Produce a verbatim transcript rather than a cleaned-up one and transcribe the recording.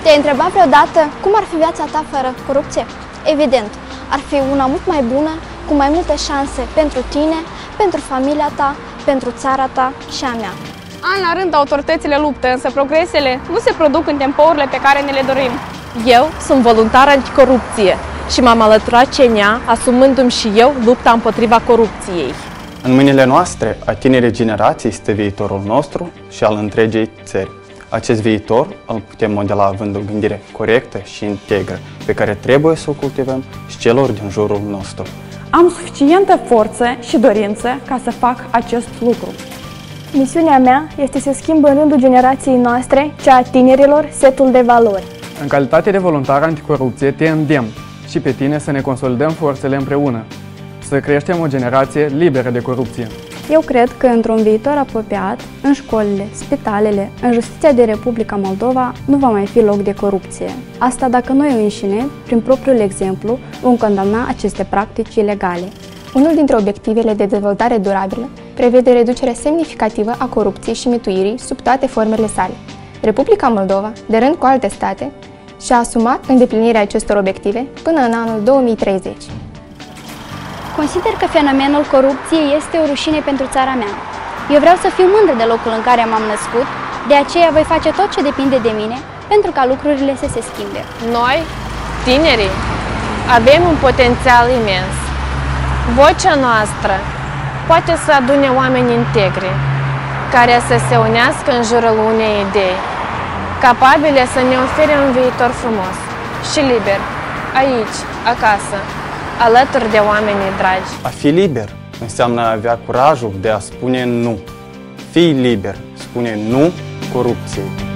Te-ai întrebat vreodată cum ar fi viața ta fără corupție? Evident, ar fi una mult mai bună, cu mai multe șanse pentru tine, pentru familia ta, pentru țara ta și a mea. An la rând, autoritățile luptă, însă progresele nu se produc în tempourile pe care ne le dorim. Eu sunt voluntar anticorupție și m-am alăturat C N A, asumându-mi și eu lupta împotriva corupției. În mâinile noastre, a tinerei generații, este viitorul nostru și al întregii țări. Acest viitor îl putem modela având o gândire corectă și integră, pe care trebuie să o cultivăm și celor din jurul nostru. Am suficientă forță și dorință ca să fac acest lucru. Misiunea mea este să schimb în rândul generației noastre, cea a tinerilor, setul de valori. În calitate de voluntar anticorupție, te îndemn și pe tine să ne consolidăm forțele împreună, să creștem o generație liberă de corupție. Eu cred că într-un viitor apropiat, în școlile, spitalele, în justiția de Republica Moldova, nu va mai fi loc de corupție. Asta dacă noi înșine, prin propriul exemplu, vom condamna aceste practici ilegale. Unul dintre obiectivele de dezvoltare durabilă prevede reducerea semnificativă a corupției și mituirii sub toate formele sale. Republica Moldova, de rând cu alte state, și-a asumat îndeplinirea acestor obiective până în anul două mii treizeci. Consider că fenomenul corupției este o rușine pentru țara mea. Eu vreau să fiu mândră de locul în care m-am născut, de aceea voi face tot ce depinde de mine pentru ca lucrurile să se schimbe. Noi, tinerii, avem un potențial imens. Vocea noastră poate să adune oameni integri, care să se unească în jurul unei idei, capabile să ne ofere un viitor frumos și liber, aici, acasă, alături de oamenii dragi. A fi liber înseamnă a avea curajul de a spune nu. Fii liber, spune nu corupției.